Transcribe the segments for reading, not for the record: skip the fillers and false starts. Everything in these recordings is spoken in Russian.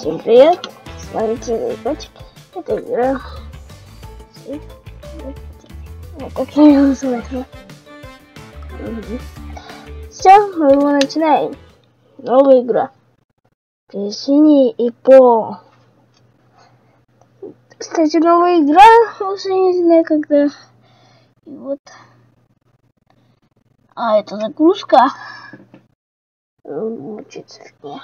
Всем привет! Смотрите, играть. Это игра. Ну, как я ее называю? Все, мы его начинаем. Новая игра. Синий и пол. Кстати, новая игра. Уже не знаю, когда. И вот. А, это загрузка. Мучится фигня.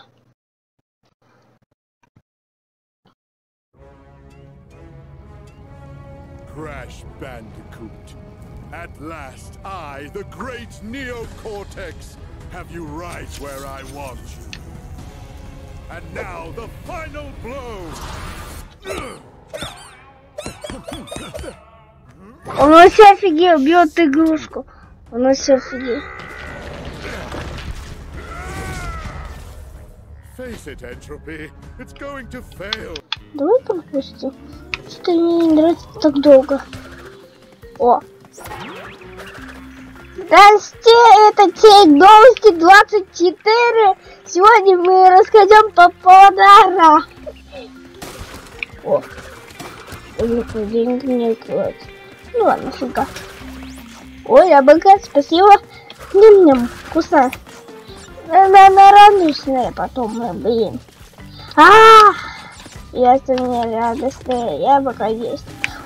Crash Bandicoot. At last, I, the great Neocortex, have you right where I want you. And now, the final blow! Он вообще офигел, бьет игрушку. Он вообще офигел. Face it, Entropy. It's going to fail. Давай пропустим. Что-то мне не нравится так долго. О! Здрасте, это Тек Новости 24. Сегодня мы расскажем по подаркам. О! Деньги не открываются. Ну ладно, фига. Ой, я богат, спасибо. Ням-ням, вкусно. Она радостная потом, блин. Я не радостная, я пока есть.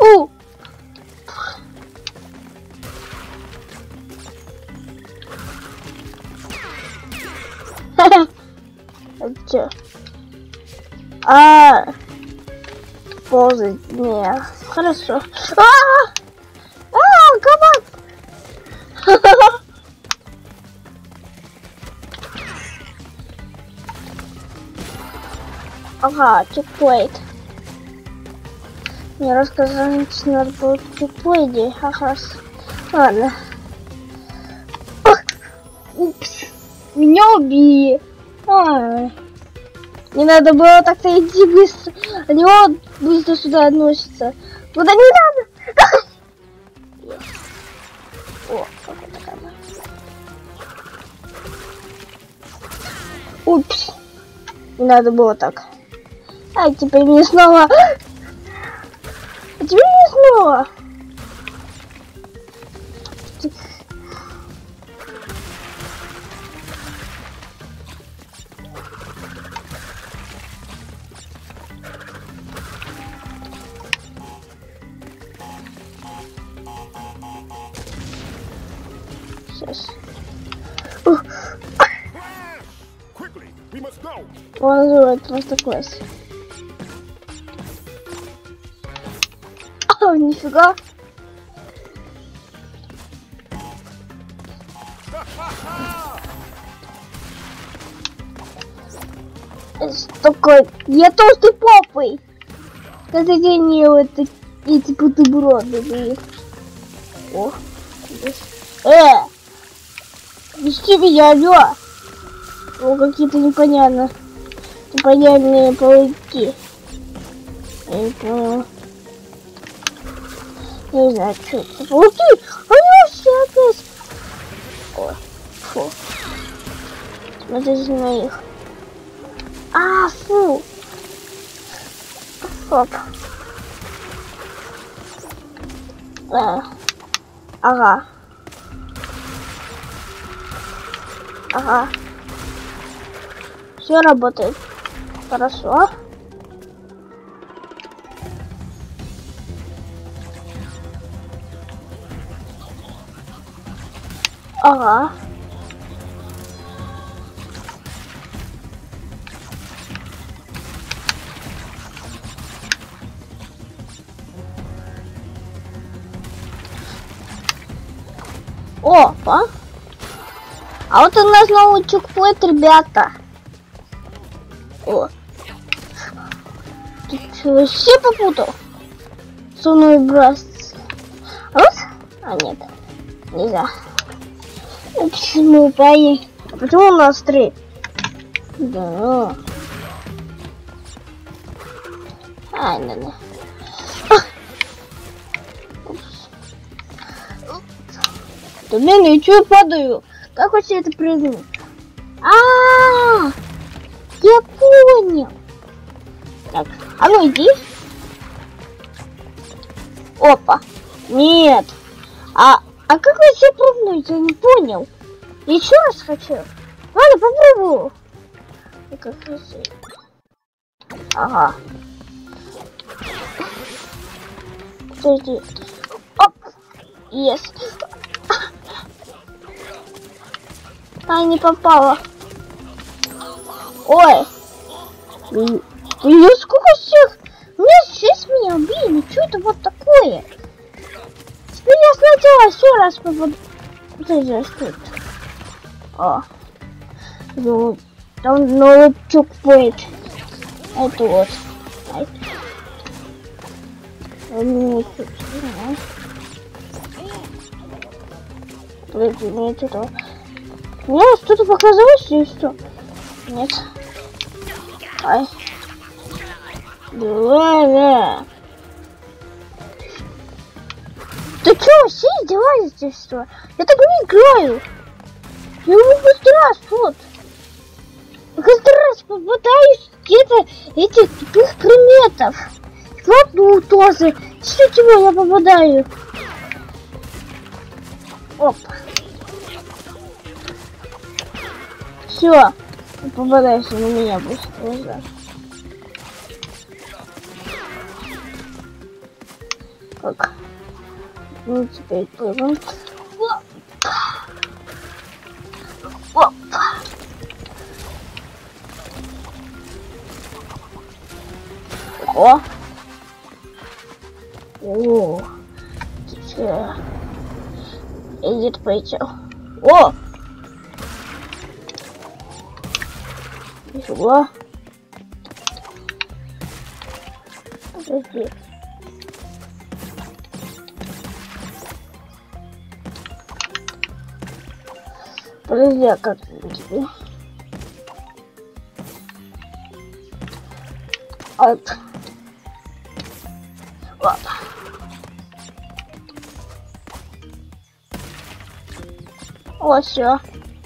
Чё? Ползать не. Хорошо. Кабан! Ага, чекпоинт. Мне рассказали, что надо было в чекпоинте. Ага. Ладно. Упс. Меня убили. Не надо было так-то идти быстро. Они вот быстро сюда относятся. Куда не надо. О, как это камера. Упс. Не надо было так. Теперь мне снова. Теперь мне снова. Сейчас. Он называет просто класс. Нифига. Такой, я толстый попой. Каждый день ел эти бутерброды, блин. О, вести меня, алло. О, какие-то непонятные пауки. Я не понял. Не знаю, что это. Пауки! Они все опять. Ой, фу. Смотрите на них. Фу. Стоп. Ага. Все работает. Хорошо. Ага. Опа. А вот у нас новый чекпоинт, ребята. О. Ты что, вообще попутал? Со мной браться. Нет. Нельзя. Упс, мы упали. А почему у нас 3? Да. Да. Да блин, я чё падаю? Как вообще это прыгнуть? Я понял. Так, а ну иди. Опа. Нет. А как вы все пробуете? Я не понял. Я еще раз хочу. Ладно, попробую. Как красиво. Ага. Подожди. Оп. Yes. А, не попала. Ой. Блин, сколько всех. Сейчас меня убили. Что это вот такое? Теперь я сначала еще раз попаду. Подожди, что это? А. Ну, там новый чекпоинт. Это вот. Подожди, нет этого. Мне что-то показалось или что? Нет. Ай. Ладно. Ты чё, все издеваетесь, что? Я так не играю. Я не каждый раз, вот. Я каждый раз попадаюсь где-то этих тупых предметов. В одну тоже. Что чего я попадаю? Оп. Все. Попадаешься на меня быстро. Так. Ну теперь пойдем. Оп. О. О. Тихо. Идет полетел. О. Нифига. Подожди. Подожди, а как тебе? Вот. Вот. О, все.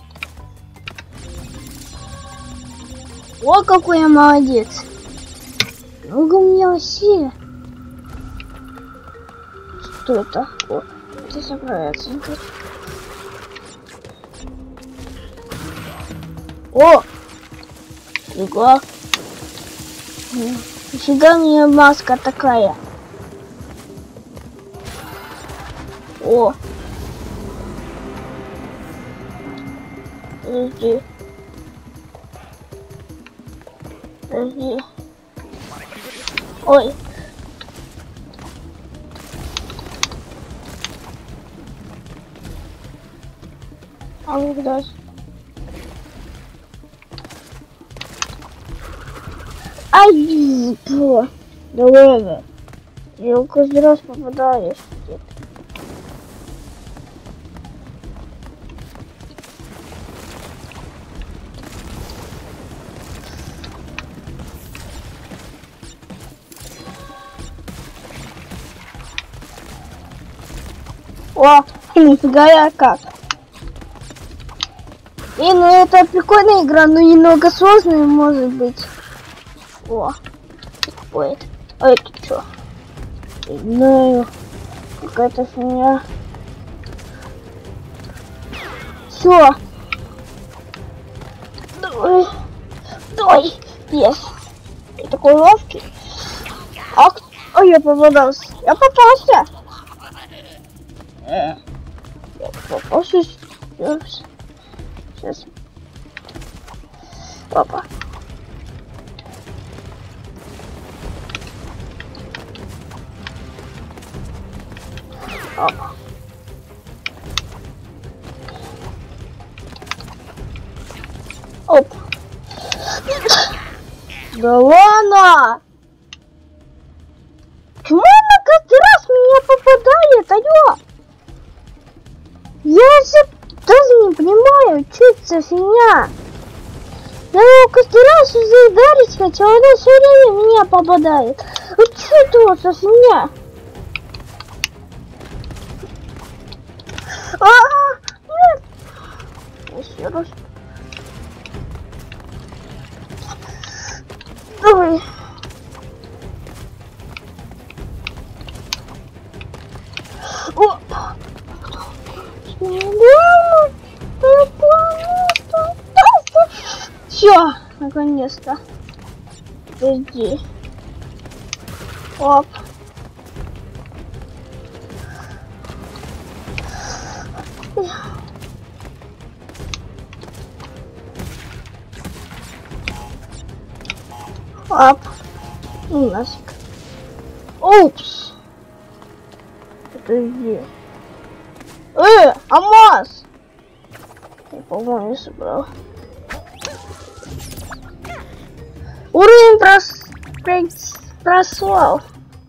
О, какой я молодец. Много у меня вообще. Что это? О, это собраться. О! Фига. Нифига мне маска такая. О! Подожди. Подожди. Ой. А ну куда? Ай, бро. Да ладно. Я каждый раз попадаешь. О, нифига я как. И ну это прикольная игра, но немного сложная может быть. О, будет. А это что? Не знаю. Какая-то фигня. Все. Давай. Давай. Есть. Я такой ловкий. А я попадался. Я попался. Я попался. Сейчас. Опа. Опа. Оп. Да ладно! Почему она каждый раз меня попадает? Алло! Я же даже не понимаю, что это за фигня. Я его каждый раз уже ударить хотел, а она все время меня попадает. Вот что это вот за фигня? Нет. Еще раз. Давай. Опа! Все, наконец-то. Подожди. Оп. Оп. Ну нафиг. Упс. Подожди. Алмаз! Я, по-моему, собрал. Уровень прослал.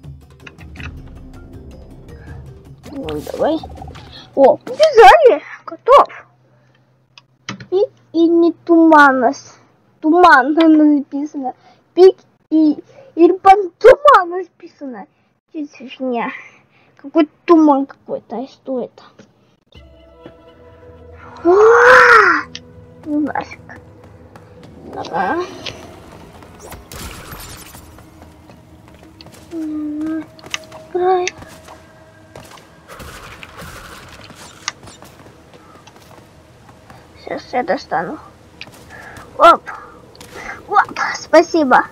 Ну, давай. О, побежали. Готов. И не туманность. Туманно написано. Пик и Ирбан туман написано. Здесь фигня. Какой-то туман какой-то. А что это? Ну нафиг. Давай. Сейчас я достану. Оп. Оп. Спасибо.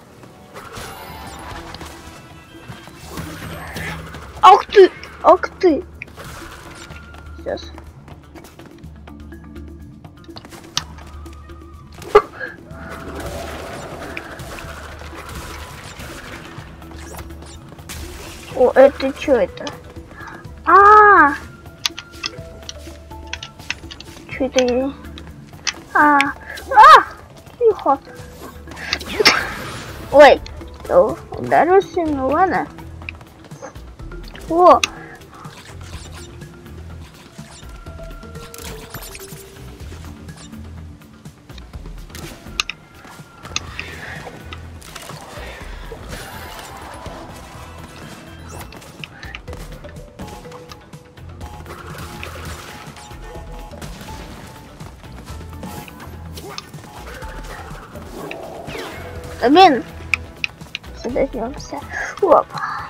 Ах ты. Ах ты. Сейчас. О, это что это? Что это? Тихо. Ой, ударился, ну ладно. О. Блин, сюда вернемся. Оп.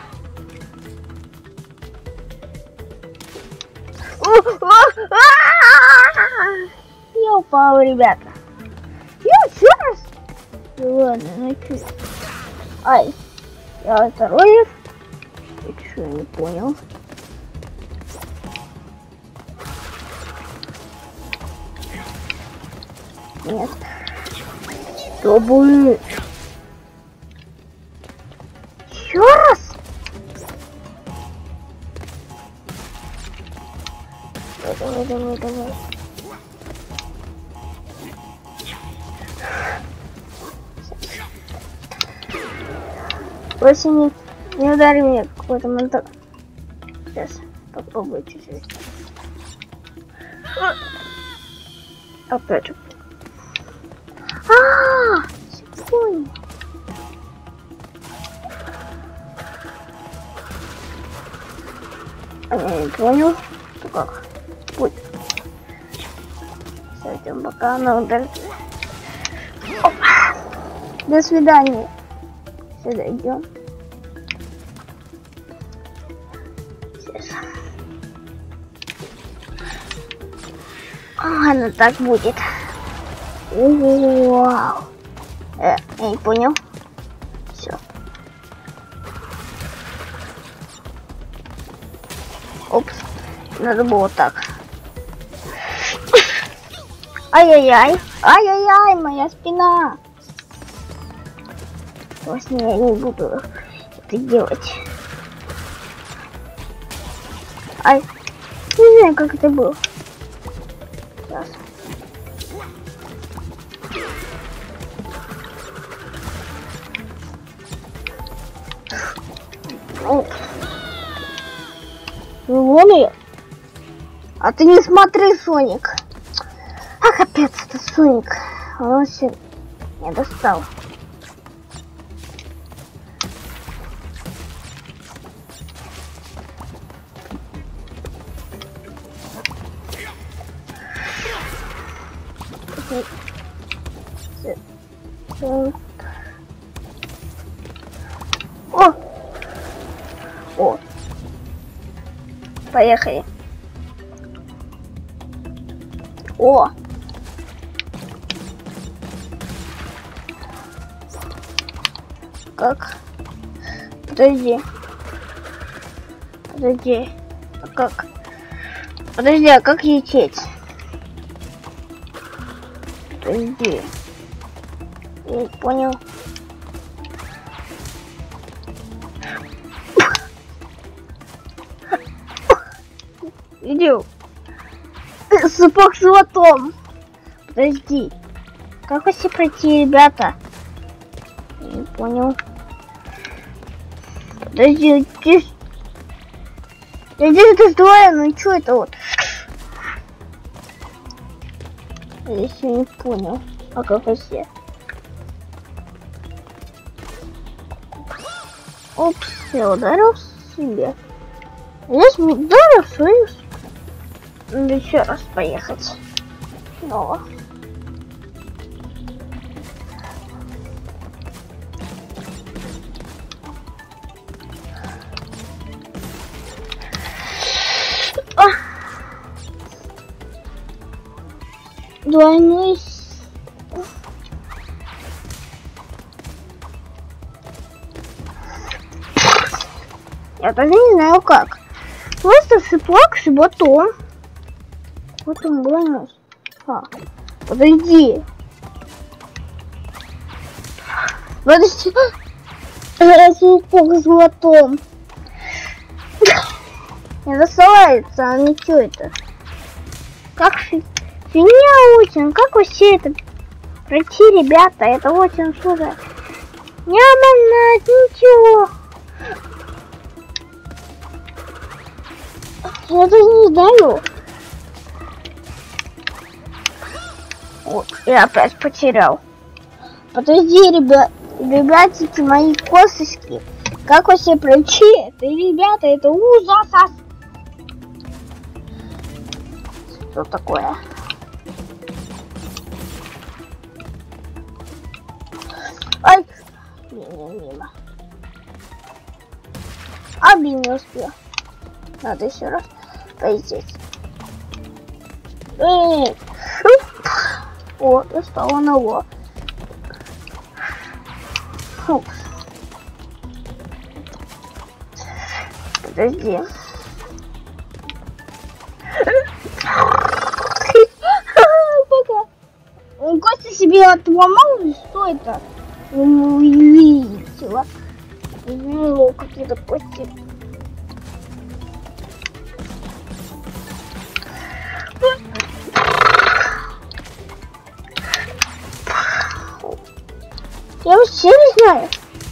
Я упал, ребята. Я еще раз. Ладно, ну чуть. Ай, я второй. Я что, не понял. Нет. Что будет? Еще раз? Давай. Больше не удари меня какой-то монтаж. Сейчас попробую чуть-чуть. Опять. Понял. Я не понял. Ну как? Будет. Сойдем пока она ударит. До свидания. Сюда идем. Сейчас. Ладно, так будет. Вау. Я не понял. Все. Опс. Надо было так. Ай-яй-яй. Ай-яй-яй, моя спина. Просто я не буду это делать. Ай. Не знаю, как это было. Сейчас. Вон ее. А ты не смотри, Соник. А капец, это Соник. Он все не достал. О! Поехали. О! Как? Подожди. Подожди. А как? Подожди, а как лететь? Подожди. Я не понял. Видел? Сапог с золотом. Подожди. Как вообще пройти, ребята? Я не понял. Подожди, здесь... Я здесь это сдвоен, ну что это вот? Я еще не понял. А как вообще? Опс, я ударил себе. Здесь ударил свою. Надо еще раз поехать. Снова. Двойной. Я даже не знаю как. Просто сыпак с батон. Вот он бонус. Подойди. Подожди. Сыпак с батон. Не засылается, а не что это? Как фигня очень. Как вообще это пройти, ребята? Это очень сложно. Не могу ничего. Я даже не знаю. Вот, я опять потерял. Подожди, ребятики, мои косточки. Как вообще пройти? Это, ребята, это ужас. Что такое? Ай! Мимо. Не успел. Надо еще раз полететь. О, достал он его. Подожди. Пока. Он кости себе отломал, или что это? Увидела. Ну, какие-то кости. Я вообще не знаю.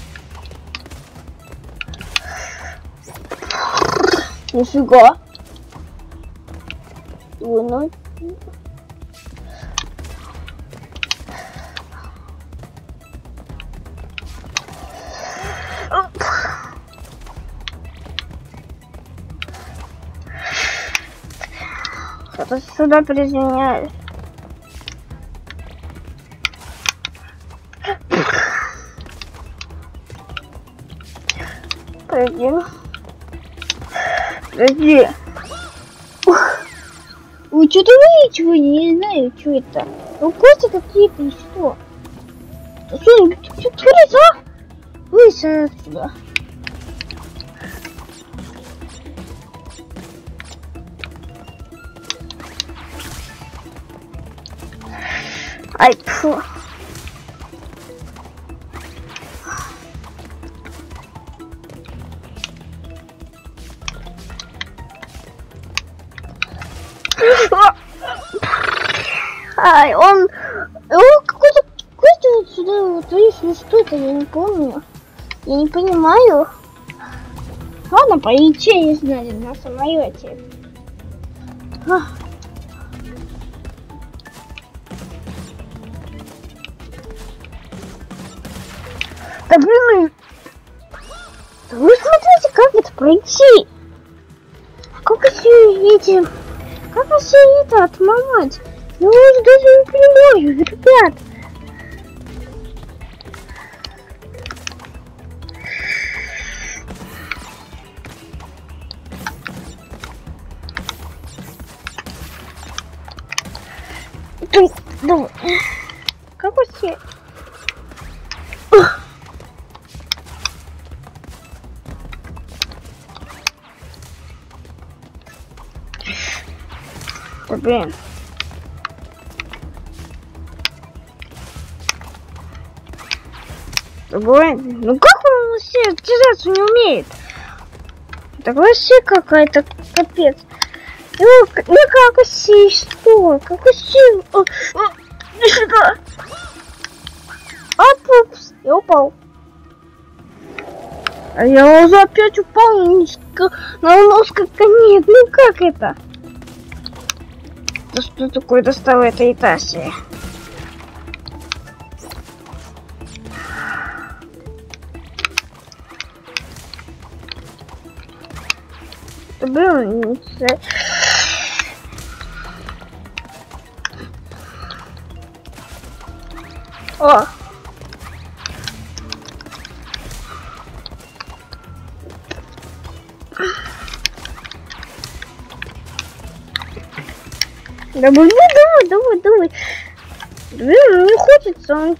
Нифига. Ну. Что-то сюда приземляюсь. Подожди. Вы что-то видите? Вы не знаю, что это. Ну, кости какие-то и что? Что творится? Выйди отсюда. Ай, фу. Ай, он какой-то костюм вот сюда вот вышел, что это, я не помню. Я не понимаю. Ладно, полетели, знали, на самолете. Да блин, вы смотрите, как это пройти? Как вообще эти... Как вообще это отмамать? Я уже даже не понимаю, ребят. Давай. Какой все? Да блин. Да блин. Ну как он вообще держаться не умеет? Так вообще какая-то капец. Ну как вообще что? Как вообще? Сюда. Пупс, я упал. А я уже опять упал на нос как нет. Ну как это? Да что такое достало этой Итасии? Да блин, не знаю. О! Да блин, давай. Блин, не хочется. Он...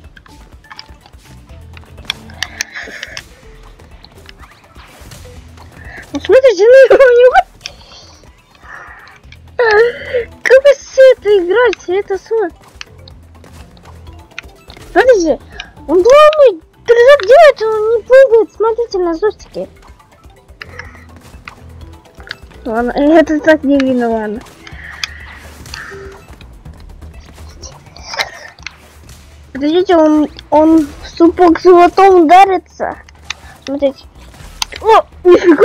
Ну, смотрите, на него. Как с это играть? Это сон. Смотрите, он двойной прыжок делает, он не прыгает. Смотрите на зостике. Ладно, это так не видно, ладно. Подождите, он в супок золотом ударится. Смотрите. О, нифига!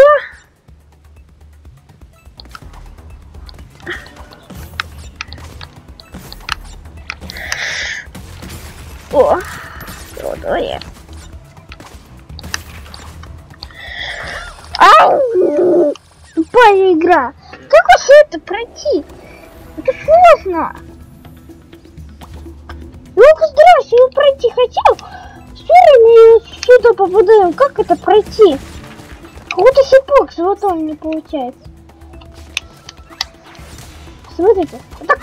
О, давай. Ау! Тупая игра. Как вообще это пройти? Это сложно. Ну-ка, здрасте, я пройти хотел. Все время сюда попадаем. Как это пройти? Какой-то сипок золотом не получается. Смотрите.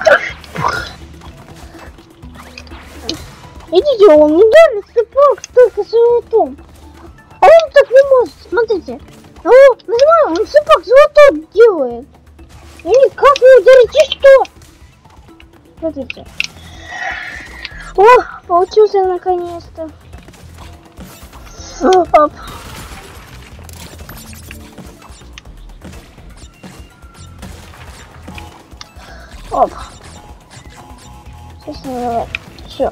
Идите, он не дарит сипок только золотом. А он так не может, смотрите. Нажимаю, он сипок золотой делает. И никак не ударить, и что? Смотрите. О, получился наконец-то. Оп. Оп. Сейчас давай. Все.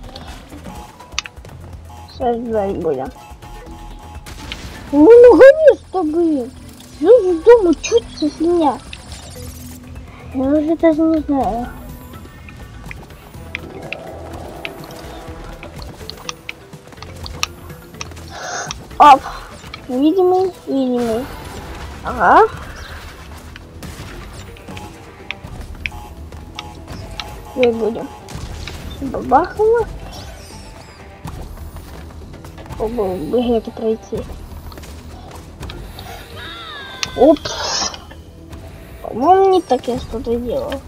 Сейчас ждать будем. Ну, наконец-то, блин. Люди дома чутся с меня. Я уже даже не знаю. Оп. Видимый. Ага. Теперь будем. Бабахало. Попробуем бы это пройти. Упс. По-моему, не так я что-то делал.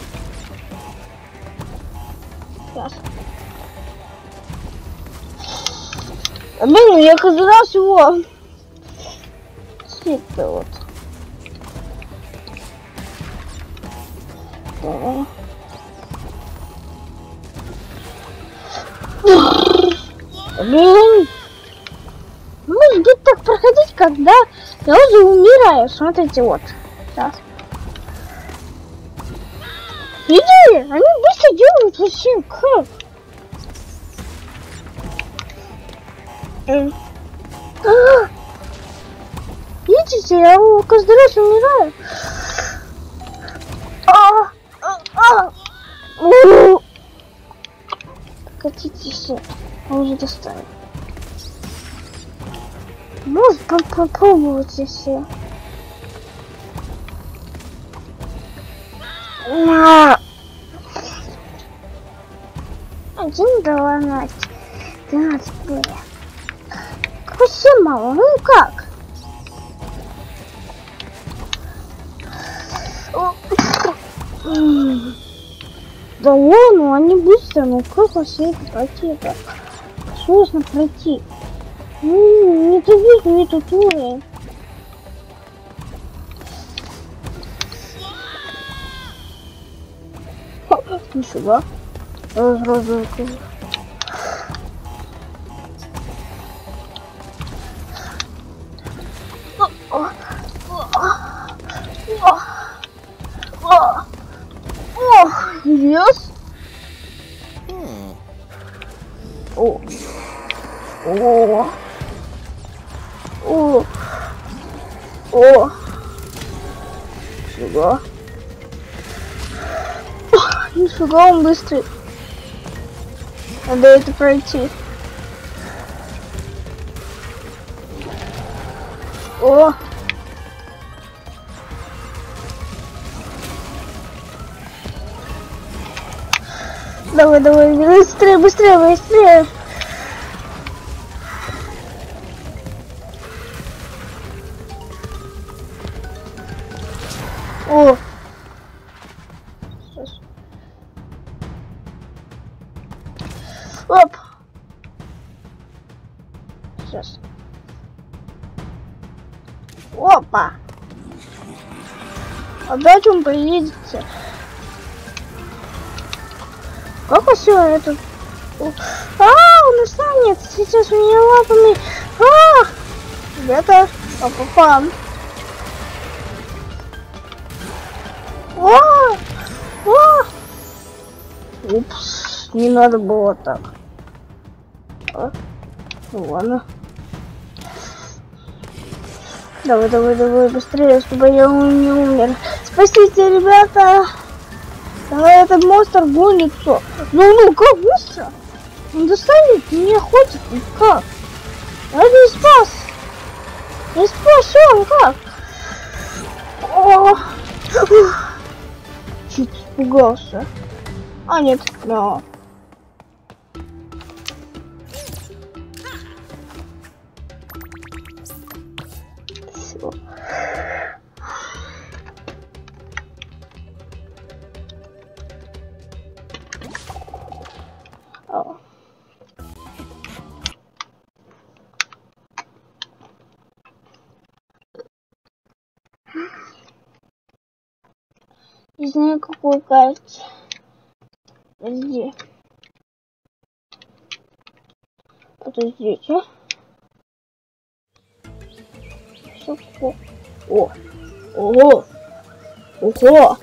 Сейчас. Блин, я каждый раз его... Свет-то вот. Да. Блин. Может быть так проходить, когда я уже умираю. Смотрите, вот. Сейчас. Видели? Они быстро делают вообще. Как? Видите, я каждый раз умираю. Катитесь, я уже достану. Может попробовать если. Один 12. 12 было. Вообще мало, ну как? Да ладно, они быстро, ну как вообще это пройти? Это сложно пройти. Ну, не довижу этот уровень. Нифига. Разразилка. Yes. О. О. О. О. Нифига. Нифига он быстрый. Надо это пройти. О. Давай, давай, быстрее, быстрее, быстрее. О. Сейчас. Оп. Сейчас. Опа. Опять он приедется. Как все это? Он останется сейчас у меня лапами. Ребята, папа. Упс, не надо было так. Ну ладно. Давай, давай, давай, быстрее, чтобы я не умер. Спасите, ребята! Давай, этот монстр гонится. Ну, как быстро? Он достанет, не ходит, как? Я не спас. Не спасен, как? О! Чуть испугался. А, нет, да. Все. Не знаю, какой карте. Подожди. Подождите. Все. О. Ого. Ого.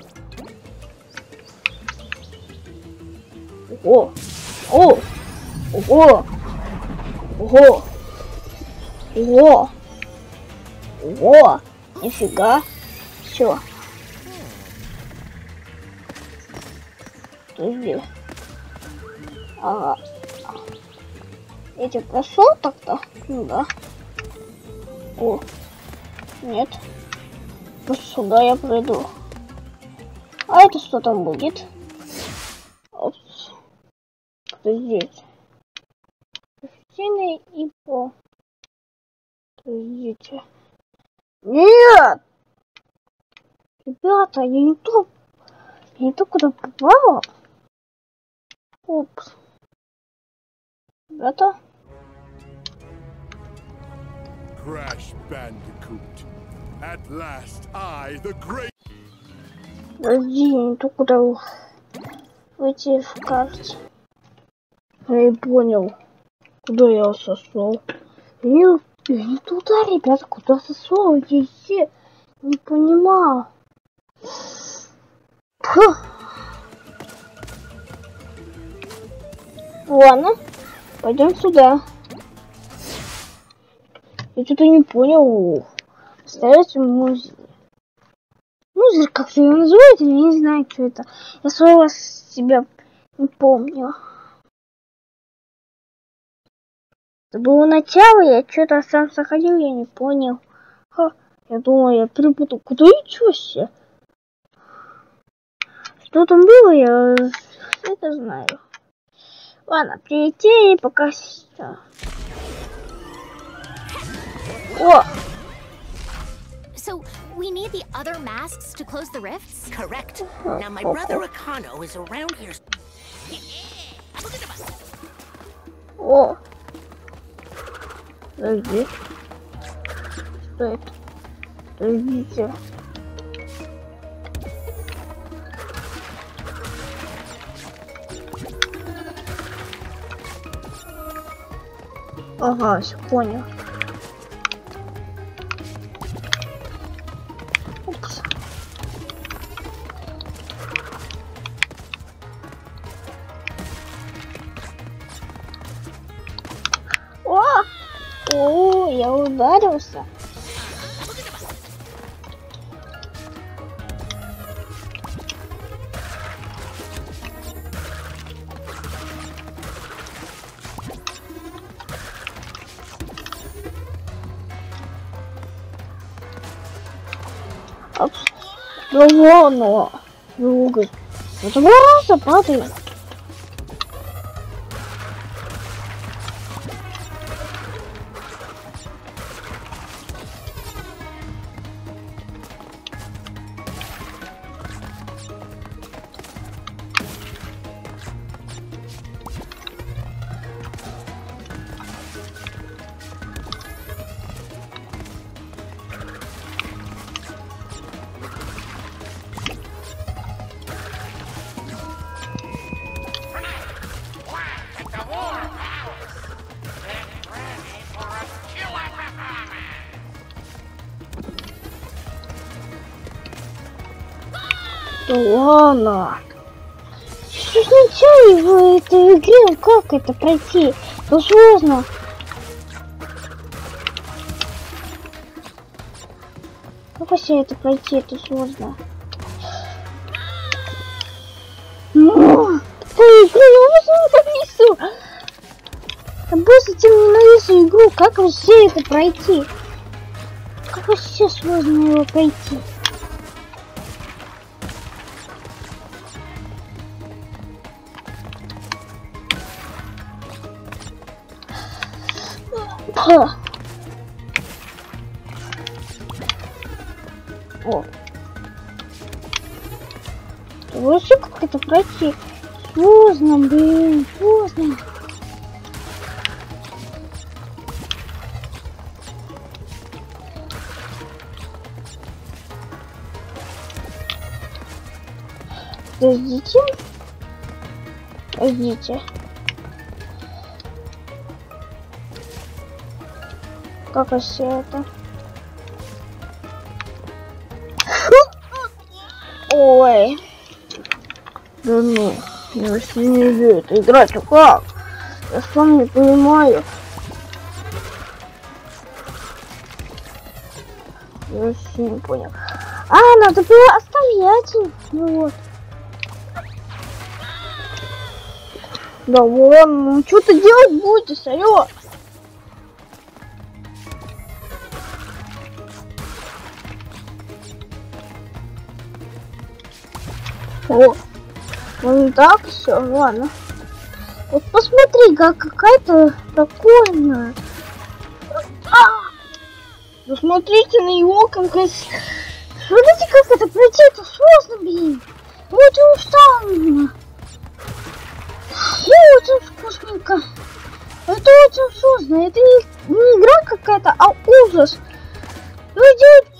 Ого. О. Ого. Ого. Ого. Ого. Нифига. Все. Подожди. Ага. Я тебя прошел так-то? Ну да. О. Нет. Вот сюда я пройду. А это что там будет? Опс. Подождите. Кристина и по. Подождите. Нет! Ребята, я не то куда попала. Опс. Ребята. Crash Bandicoot. At last, I, the great... Подожди, я не то куда выйти в карте. Я не понял, куда я сошел. Я не туда, ребята, куда сошел. Я все не понимал. Ладно, пойдем сюда. Я что-то не понял. Ставить музей. Музей, как-то его называют, я не знаю, что это. Я своего себя не помню. Это было начало, я что-то сам заходил, я не понял. Я думал, я перепутал. Куда идти все? Что там было, я это знаю. Ладно, прилетели пока что. О! So, we need the other masks to close the rifts? Correct. Now my brother Akano is around here. О! Подожди. Что это? Подождите. Ага, все понял. Упс. О, я ударился. Опс. Да ладно. Уголь. Это просто падает. Да ладно. Что означает в этой игре? Как это пройти? Ну сложно. Как вообще это пройти? Это сложно. Ну, ты игру, я ненавижу. Я больше чем ненавижу игру. Как вообще это пройти? Как вообще сложно его пройти? О. Вообще как это пройти? Сложно, блин, сложно. Подождите. Подождите. Как вообще это? Ой. Да ну, я вообще не люблю это играть, а как? Я сам не понимаю. Я вообще не понял. А, надо было оставлять. Ну вот. Да вон, ну что ты делать будешь, алло? О, ну так все, ладно. Вот посмотри, какая-то прикольная. Ну смотрите на его, как смотрите, как это пройти, это сложно, блин. Очень устал. И очень вкусненько. Это очень сложно. Это не игра какая-то, а ужас. Люди.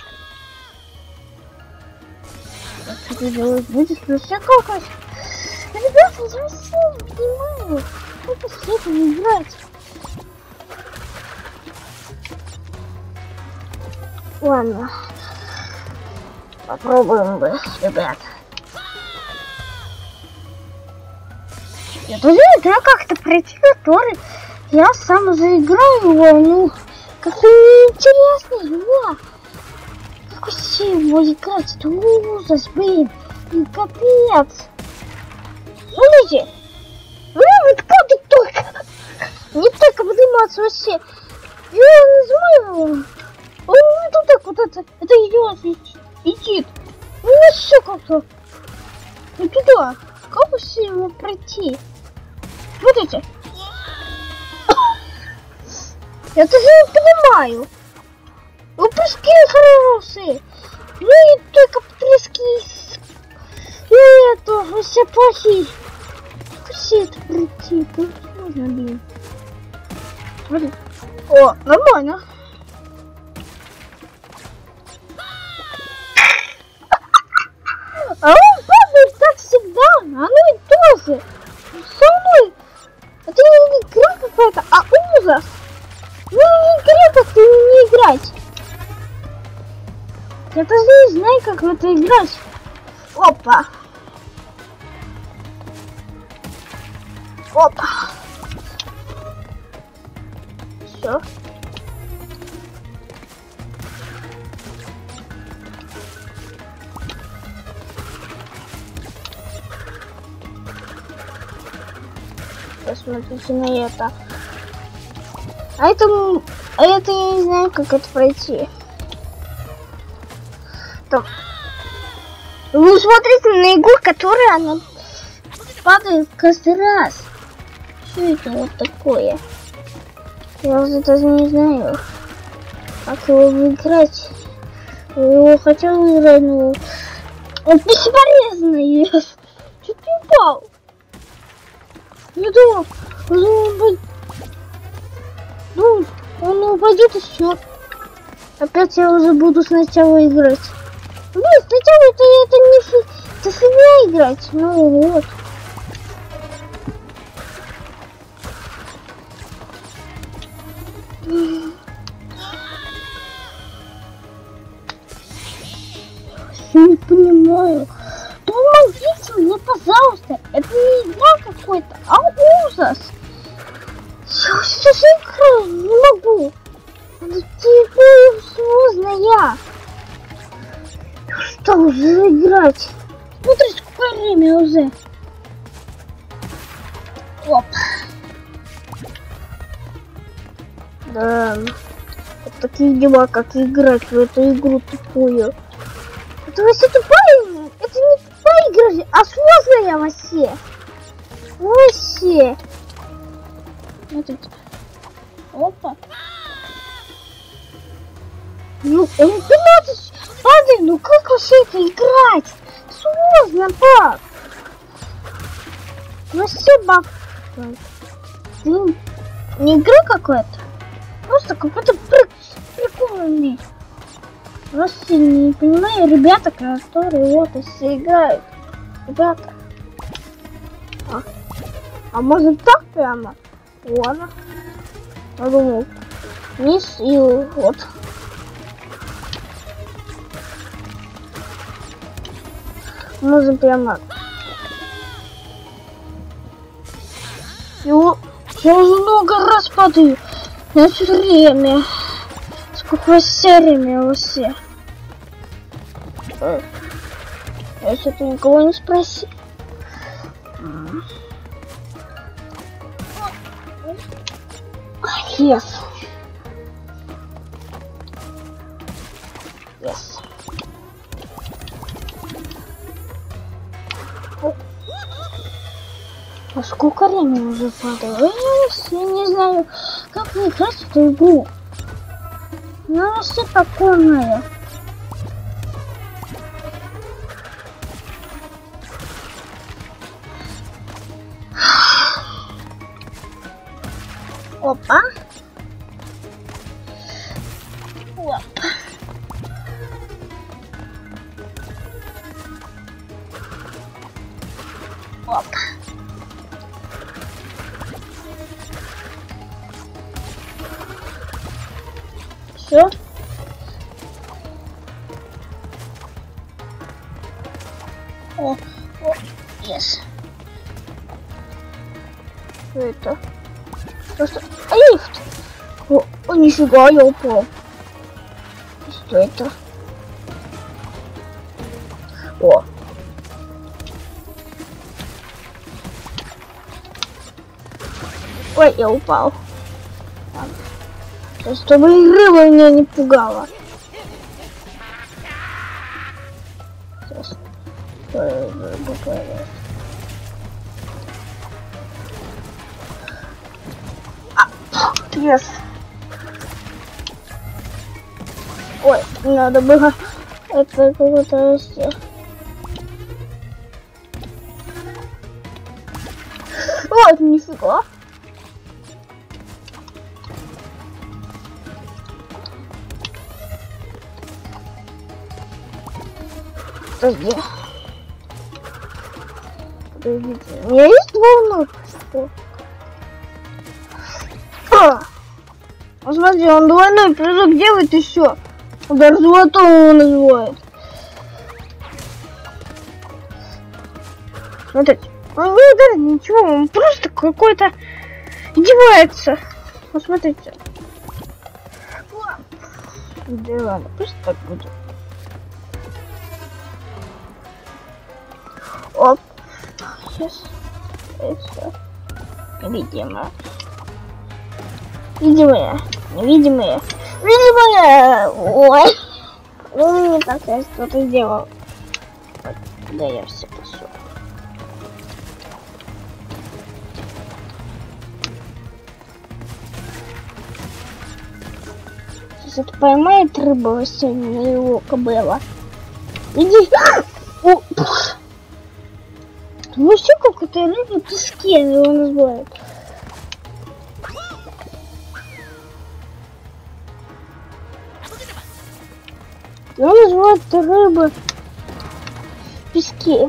Что ты делаешь? Будешь вообще как? Ребята, я вообще не понимаю, как с этим играть. Ладно. Попробуем бы, ребят. Я тоже игра как-то пройти, который я сам заиграю его, ну, как-то неинтересно его. Как вообще его играть? Это ужас, блин. И капец. Смотрите. Вот как только. Не так подниматься вообще. Я не знаю. Он вот так вот это идет, летит. Ну вообще как-то. И туда. Как вообще его пройти? Смотрите. Я тоже не понимаю. Ну прыжки хорошие. Ну и только трески. И это, все плохие. Все это прийти. Можно, блин. Смотри. О, нормально. А он падает так всегда. А ну и тоже. Со мной. Это не игра какая-то, а ужас. Ну не игра, как-то не играть. Я даже не знаю, как в это играть. Опа. Опа. Все. Посмотрите на это. А это я не знаю, как это пройти. Там. Вы смотрите на игру, которая она падает каждый раз. Что это вот такое? Я уже даже не знаю, как его выиграть. Я его хотел выиграть, но он бесполезный. Чуть не упал. Я думал, он упадет и все. Опять я уже буду сначала играть. Блин, сначала это не фигня играть. Ну вот. Я не понимаю. Помогите мне, пожалуйста. Это не игра какой-то, а ужас. Я сейчас играю, не могу. Это сложная. Что уже играть? Смотри, сколько время уже. Оп. Да. Вот такие дела, как играть в эту игру тупую. Это вообще тупая? Это не тупая игра, а сложная вообще. Вообще. Смотрите. Опа. Ну, он 15 падает, ну как вообще это играть? Сложно, пап. Вообще, баб. Не игра какая-то. Просто какой-то прикольный. Вообще не понимаю, ребята, которые вот все играют. Ребята. А может так прямо? Ладно. Я думал. Вниз и вот. Можно прямо. Я уже много раз падаю. На все время. Сколько сериями вообще. Я что-то никого не спросил. Yes. Yes. А сколько времени уже падало? Я не знаю, как играть в эту игру. Она вообще прикольная. Опа. Опа. Опа. Все. О, yes. Что это? Просто лифт. О, нифига, я упал. Что это? О. Ой, я упал. Чтобы игра меня не пугала. Сейчас. Yes. Ой, надо было Это какой-то растет. Вот, нифига. Подожди. Подождите. У меня есть волна? Посмотри, он двойной прыжок делает еще. Удар золотого его называют. Смотрите. Он не ударит ничего, он просто какой-то издевается. Посмотрите. Да ладно, пусть так будет. Оп. Сейчас. Это. Видимо. Видимые. Невидимые. Видимые. Ой. Ну, не так я что-то сделал. Да я все пошел. Сейчас это поймает рыба сегодня его кобыла. Иди. Ну все, как это рыба в песке его называют. Его называют рыба в песке.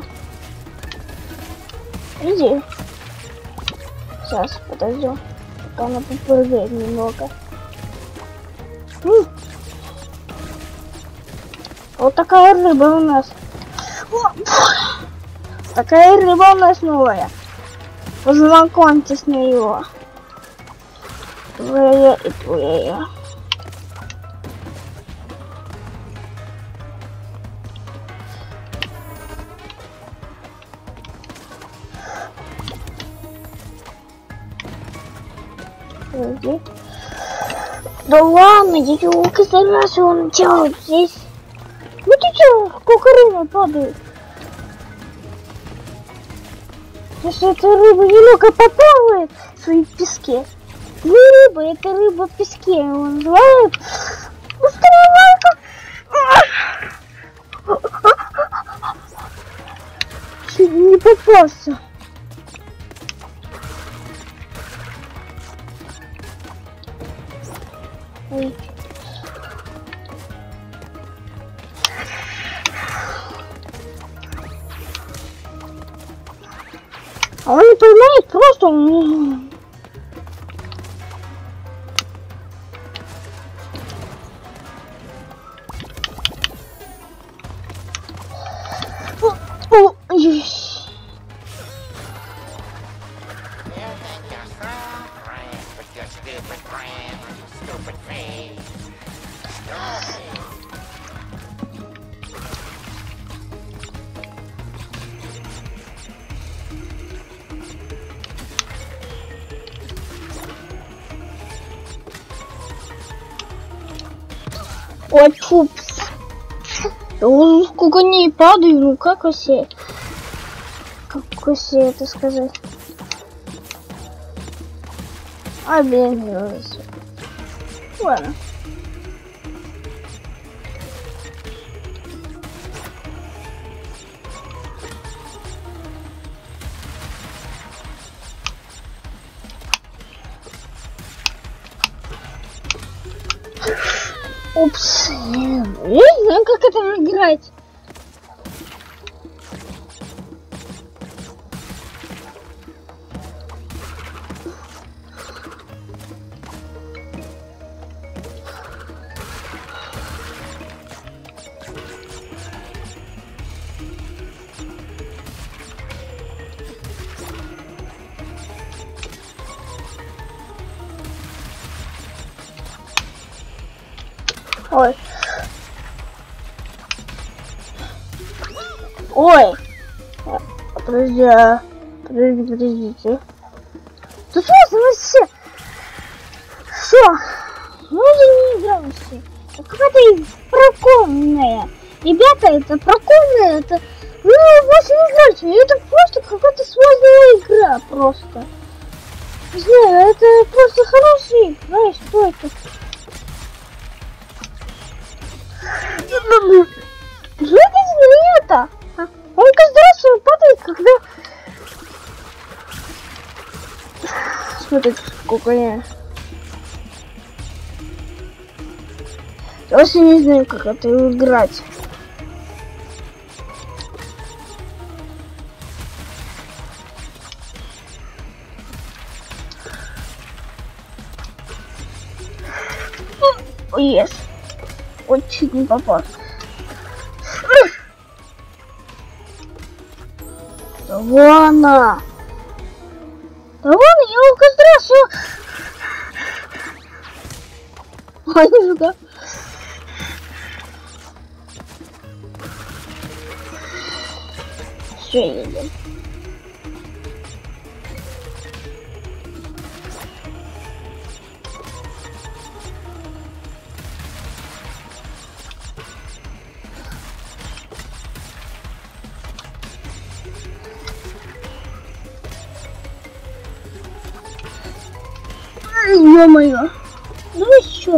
Иди. Сейчас, подождем, пока она попрыгает немного. Вот такая рыба у нас. Такая рыба у нас новая. Познакомьтесь с нее. Твоя и твоя. Да ладно, дядя, каждый раз он делает здесь. Ну ты чё, сколько рыбы падает? Если эта рыба немного поплавает в своей песке. Не рыба, это рыба в песке его называют. Чуть не попался. Ой. А он не понимает, просто он... Ой, пупс. Сколько не падаю, ну как вообще? Как вообще это сказать? А, блин, ладно. Упс, я не знаю, как это играть. Ой. Ой. Подождите. Тут вообще. Что? Мы уже не играем вообще. Это какая-то прокомная. Ребята, это прокомная, это... Ну, больше не играйте. Это просто какая-то сложная игра, просто. Не знаю, это просто хорошая игра. Что это? Глядите на это! Он каждый раз падает, когда... Смотрите, сколько я... Я вообще не знаю, как это играть. Ес. Вот чуть не попал. Да ладно. Да ладно, я его каждый раз... Ой, нифига. Все, едем. Ё-моё. Ну еще.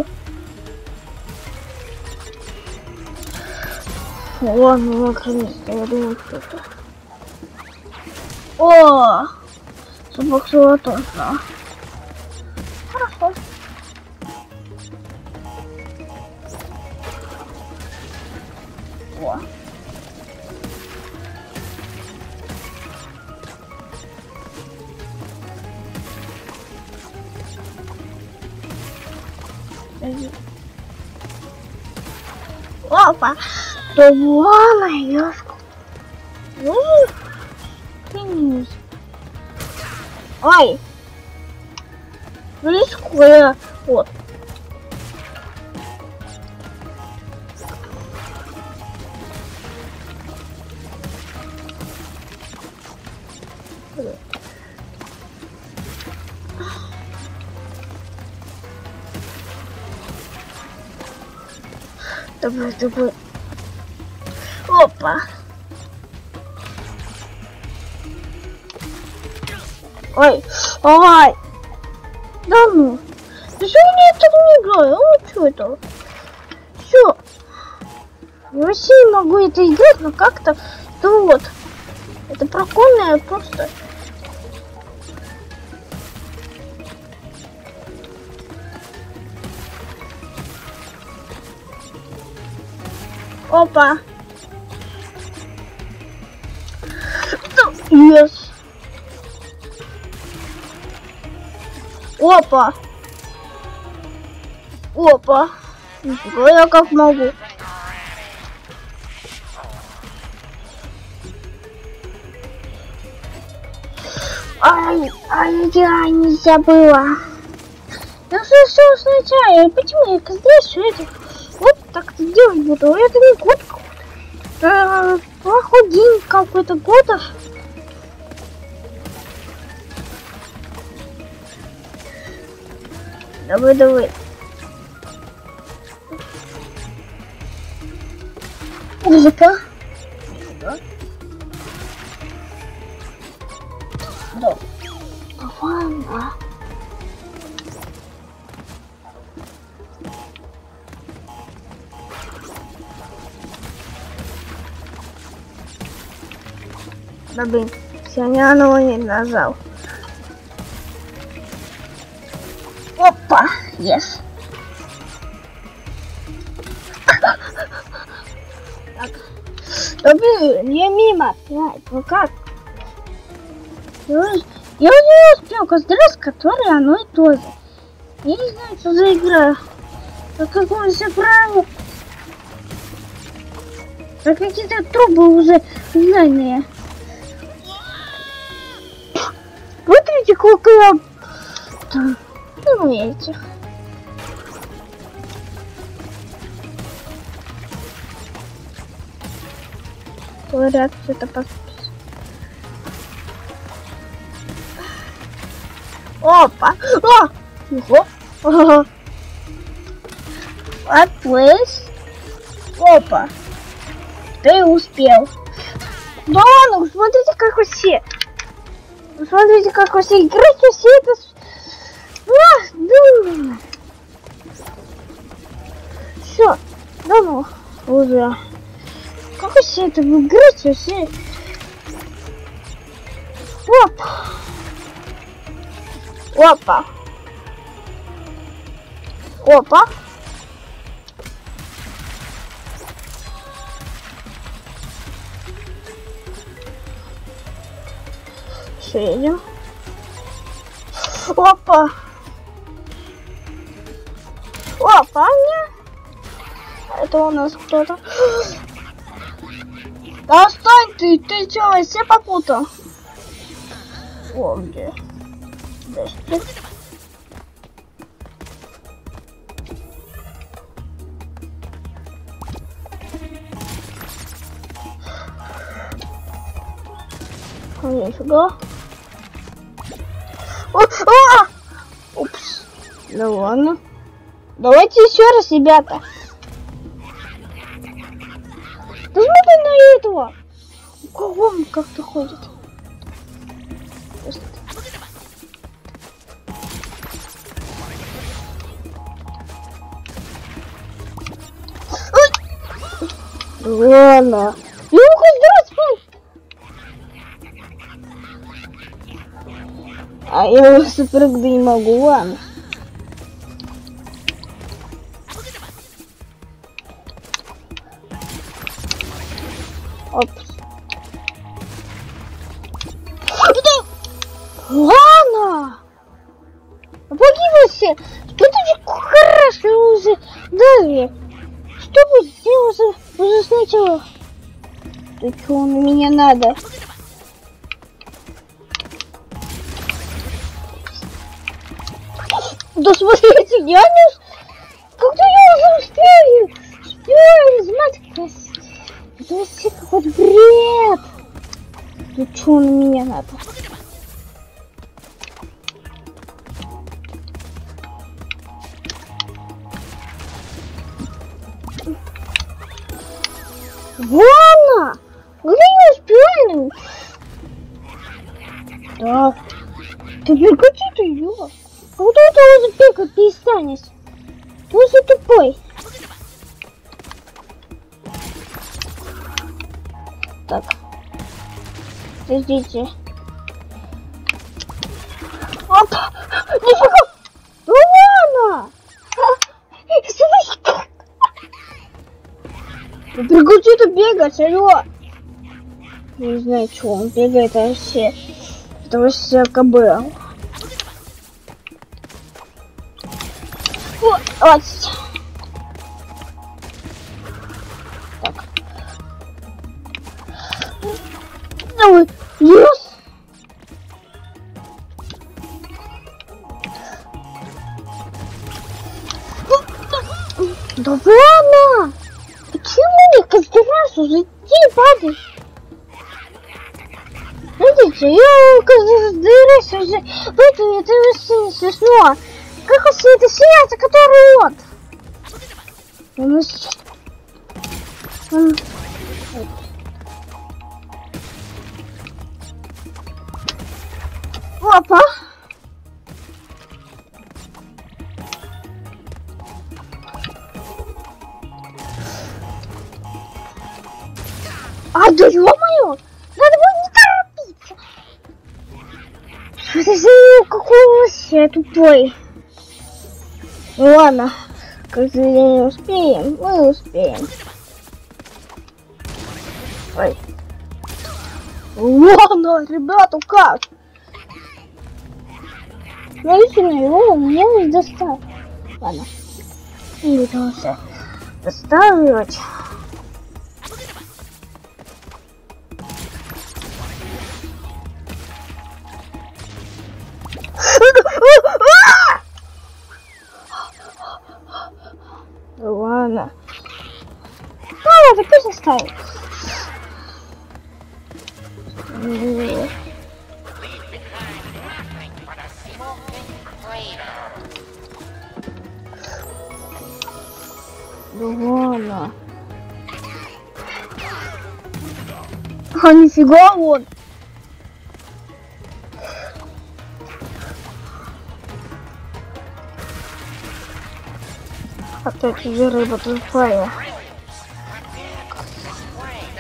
Ладно, наконец-то, я думаю, что-то. О! Собак тоже, да. Хорошо. О. Опа! Да ладно, ёшка. Ай! Рискуя. Вот. Давай. Опа. Ой. Да ну. Да что мне это не играю? Ну что это? Все. Я вообще не могу это играть, но как-то... Да вот. Это прокольное просто... Опа. Yes. Опа. Нифига, я как могу. Ай, нельзя было. Я все сначала. Почему я каждый все это вот так делать буду? Это не год какой-то. Плохой день какой-то года. Давай. Опа. Да. Ладно. Да блин, сегодня оно не нажал. Опа, yes. Так. Да блин, я мимо опять. Ну как? Я уже не успел каждый раз, который оно и то же. Я не знаю, что за игра. Да как он все правильно. Да какие-то трубы уже знания. Смотрите, сколько я... Ну, этих. Говорят, что-то подпись. Опа! О! Ого! Отплыть. Опа! Ты успел. Да ну, смотрите, как все. Смотрите, как все играть, все это... Да. Все. Да ну, уже. Как вообще это выиграть вообще? Опа. Опа. Опа. Еще едем. Опа. Опа, не. Это у нас кто-то. Да стой ты чё, вообще попутал? О, где? Здрасте. Нифига. Упс. Да ладно. Давайте еще раз, ребята. Да смотри на этого. У кого он как-то ходит? Ладно. Ну-ка, здравствуй. А я уже прыгать не могу, ладно. Опс. Ладно. Погибайся. Что ты хорошо уже дали? Что будет? Я уже сначала. Ты что на меня надо? Да смотрите, я не... Как-то я уже успею размать. Это вообще какой-то бред. Ну что на меня надо? Ладно! Где я успею? Да. Ты прекрати ты ее. А вот это уже бегать перестанешь. Ты уже тупой. Так. Подождите. Оп! Нифига! Ну ладно! Прекрати ты бегать, алло! Не знаю, что он бегает вообще. Это вообще КБ. Вот. Так. Давай. Yes. Да ладно! Почему мне каждый раз уже ты падаешь? Смотрите, я каждый раз уже... Поэтому это вообще не смешно. Как вообще это снятся, который вот? Опа. А, да ё-моё! Надо было не торопиться! Что это за какой вообще тупой? Ну ладно, если не успеем, мы успеем. Ой. Ладно, ребята, как? Смотрите на его, мне не достать. Ладно. Не буду все доставить. Ладно. Ладно, пусть оставит. Да ладно. А нифига он. Опять же рыба тупая.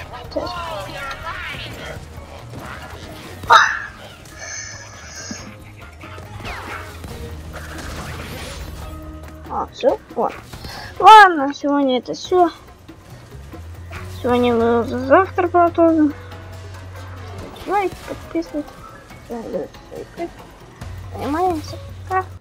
А, все, вот. Ладно, сегодня это все. Сегодня мы уже завтра продолжим. Лайк, подписывайтесь. Понимаете? Пока.